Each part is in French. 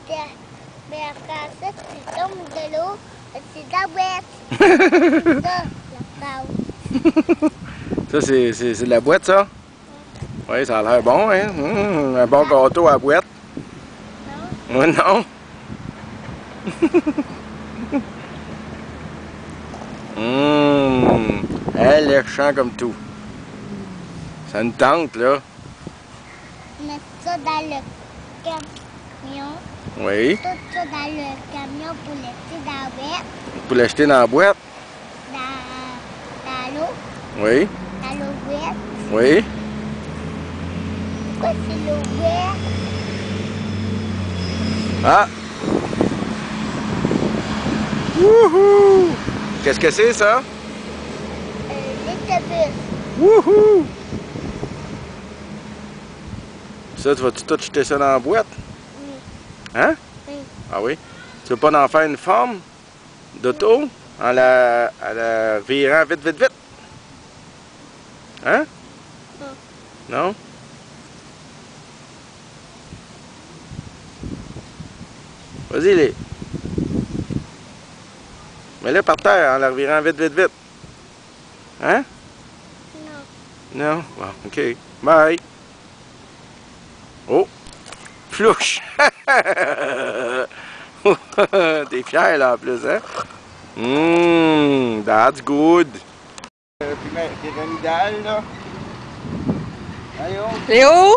Mais après ça, tu tombes de l'eau, c'est de la boîte. Ça, la pause. Ça, c'est de la boîte, ça? Oui, ça a l'air bon, hein? Un bon gâteau à boîte. Non. Oui, non? Alléchant comme tout. Ça nous tente, là. Mettre ça dans le camion. Oui. Tout ça dans le camion pour l'acheter dans la boîte. Pour l'acheter dans la boîte? Dans l'eau. Oui. Dans l'eau boîte. Oui. Pourquoi c'est l'eau boîte? Ah! Wouhou! Qu'est-ce que c'est, ça? L'autobus. Wouhou! Ça, tu vas-tu tout jeter ça dans la boîte? Oui. Hein? Oui. Ah oui? Tu veux pas en faire une forme d'auto en la virant vite, vite, vite? Hein? Non. Non? Vas-y, les. Mets-le par terre en la revirant vite, vite, vite. Hein? Non. Non? Bon, OK. Bye! Oh! Flouche! T'es fier, là, en plus, hein? That's good! Pyramidal, là. Allô? Léo?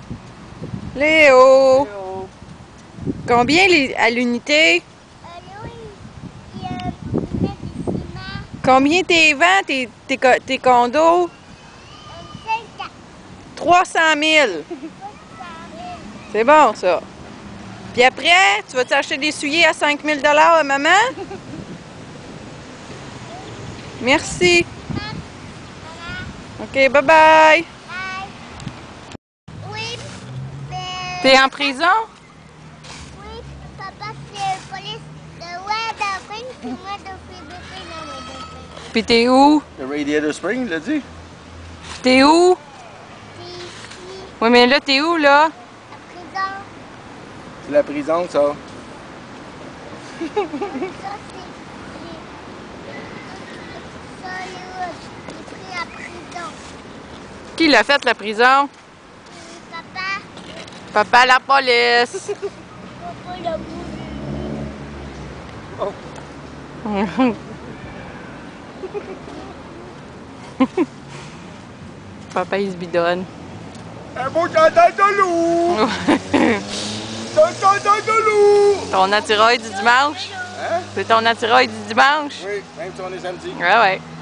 Léo? Léo? Combien à l'unité? Là, il met du ciment. Combien t'es vends, tes condos? 300 000. C'est bon, ça. Puis après, tu vas t'acheter des souliers à 5 000 à maman? Merci. OK, bye-bye. Bye. Oui, mais... T'es en prison? Oui, papa, c'est la police de Wade puis moi de Philippines à Wade. Puis t'es où? Le Radiator Spring, l'a dit? T'es où? C'est ici, Oui, mais là, t'es où, là? la prison. C'est la prison, ça. Ça, ça, là, j'ai pris la prison. Qui l'a fait, la prison? Papa, Papa, la police. papa l'a voulu. Papa, il se bidonne. Un beau chandail de loup! Un chandail de loup! Ton attirail du dimanche? Hein? C'est ton attirail du dimanche? Oui, même si on est samedi. Ouais, ouais.